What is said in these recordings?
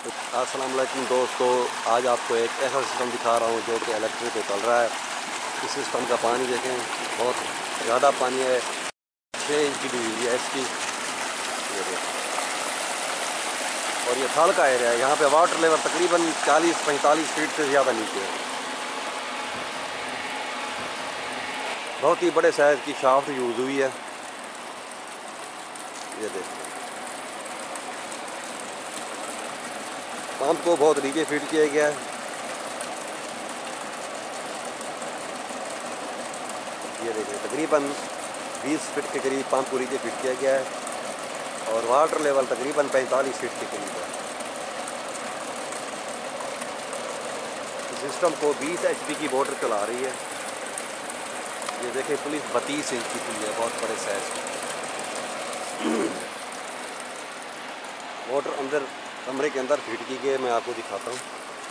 अस्सलाम वालेकुम दोस्तों, आज आपको एक ऐसा सिस्टम दिखा रहा हूँ जो कि इलेक्ट्रिक पे चल रहा है। इस सिस्टम का पानी देखें, बहुत ज़्यादा पानी है। 6 इंच की डिलीवरी है इसकी, ये देखें। और ये थाल का एरिया है, यहाँ पे वाटर लेवल तकरीबन 40-45 फीट से ज़्यादा नीचे है। बहुत ही बड़े साइज़ की शाफ्ट यूज़ हुई है, ये देखें। पंप को बहुत नीचे फिट किया गया है, ये देखें। तकरीबन 20 फीट के करीब पंप को नीचे फिट किया गया है और वाटर लेवल तकरीबन 45 फीट के करीब है। सिस्टम को 20 HP की मोटर चला रही है। ये देखें, पुलिस 32 इंच की पुली है, बहुत बड़े साइज की। मोटर अंदर कमरे के अंदर फिट की गई है, मैं आपको दिखाता हूँ।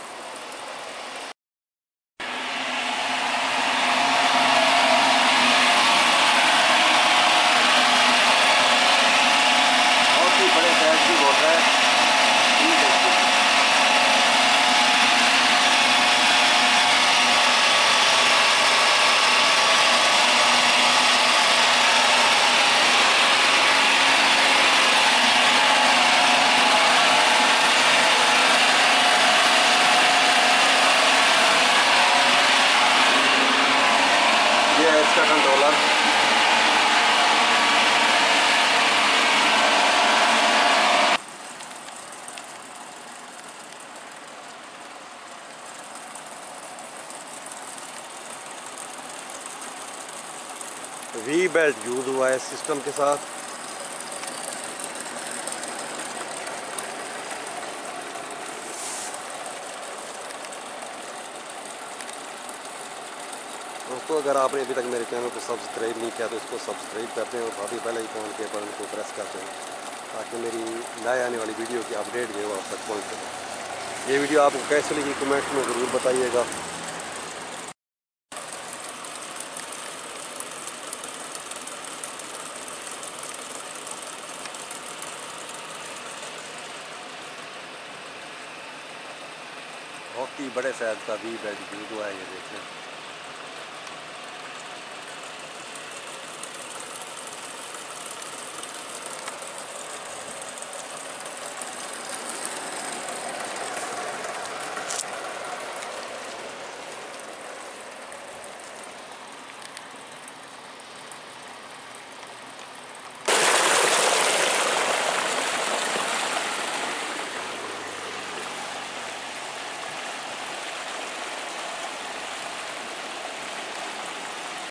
बहुत ही बड़े साइज की मोटर है। ये है इसका कंट्रोलर। वी बेल्ट यूज हुआ है सिस्टम के साथ। दोस्तों, अगर आपने अभी तक मेरे चैनल को सब्सक्राइब नहीं किया तो इसको सब्सक्राइब करते हैं और साथ ही बेल आइकॉन के बटन को प्रेस करते हैं ताकि मेरी नए आने वाली वीडियो की अपडेट जो है वो आप तक पहुँच सके। ये वीडियो आपको कैसे लगी कमेंट में ज़रूर बताइएगा। बहुत ही बड़े साइज का वी बेल्ट यूज हुआ है, ये देखें।